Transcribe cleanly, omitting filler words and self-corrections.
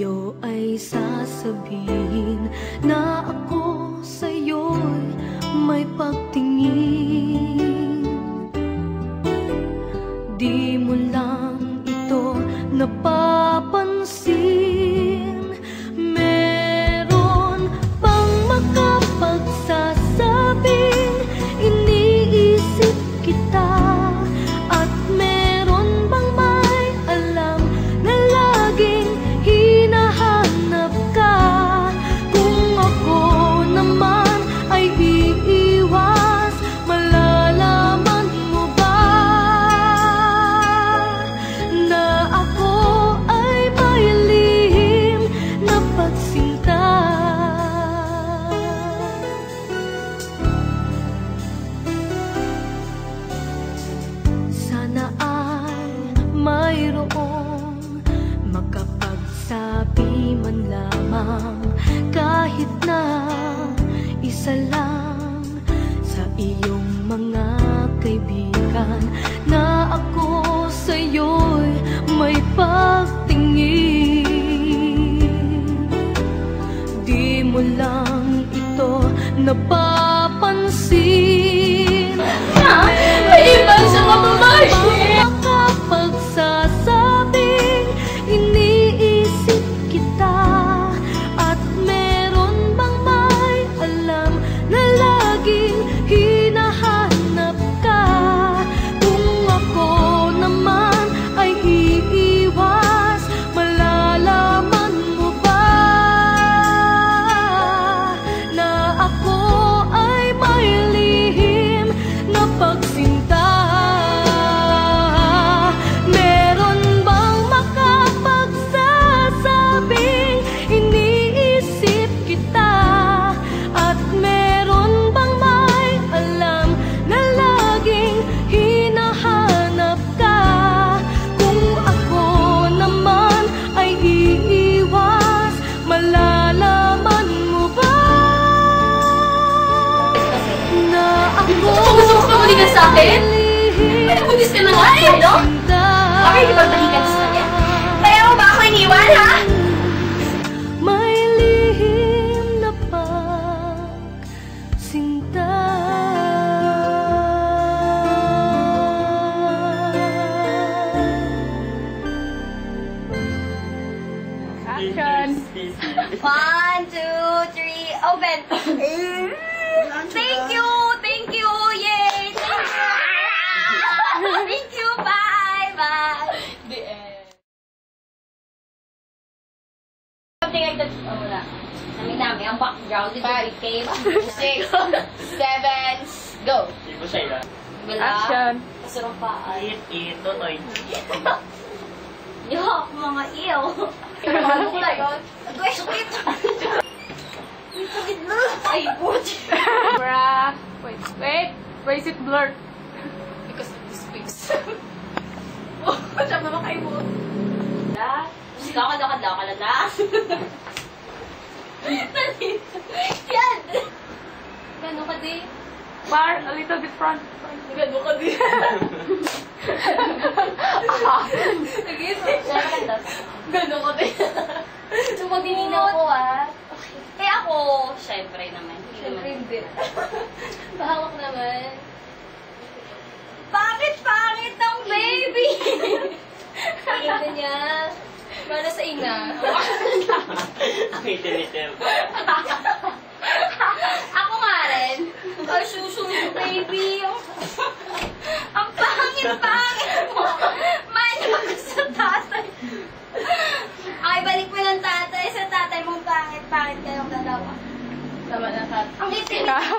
mundo ay sasabihin na ako sa'yo'y may pagtingin. Di mo lang ito napapansin. Meron bang makapagsasabing iniisip kita? At meron bang may alam na laging hinahanap ka? Kung ako naman ay iiwas, malalaman mo ba na ako ay may lihim na pagsinta? Sana ay mayroong makapagsabi man lamang, kahit na isa lang sa iyong mga kaibigan, na ako sa'yo'y may pagtingin. Di mo lang ito napapansin. May ibang sa kababashi! Makapagsasabing iniisip kita, at meron bang may alam na laging hinahanap ka? Kung ako naman ay iiwas, malalaman mo ba na ako ay may lihim na pagsinta? Meron bang makapagsasabing iniisip kita, at meron bang may alam na laging hinahanap ka? Kung ako naman ay iiwas, malalaman mo ba na ako Gusto mo pabalikan sa akin? Pinabudis ka na nga eh, no? Okay, ipagbalikan sa kanya. Kaya mo ba ako iniwan, ha? may lihim na pagsinta? Action! 1, 2, 3, open! Thank you! Thank you! Yay! Thank you! Thank you! Bye! Bye! The end. Something like that. Oh, wala. Namin ang background. 5, 6, 7, go! Ibu saya. Action! Kasurupaan. Ito, toy. Yuck! Mga iyo! Ano ko lang yun? Sweet! Ay, puti! Bruh. Wait. Why is it blurred? Because of this face. Oh, siya naman kayo mo. Kadlaw ka lang na. Yan! Gano'n ka di? Far, a little bit front. Gano'n ka di? Gano'n ka di? Sumaginin ako Eh ako, syempre naman. Syempre hindi. Bahawak naman. Bakit pangit ng baby? Ina niya. Para sa ina. Ang itim-itim. Ako nga rin. Ay, susunod baby. Ang pangit-pangit mo. Mano ka sa tatay. Ay, balik mo ng tatay. Sa tatay mong pangit-pangit kayong dalawa. Tama na, Kat. Ang itim.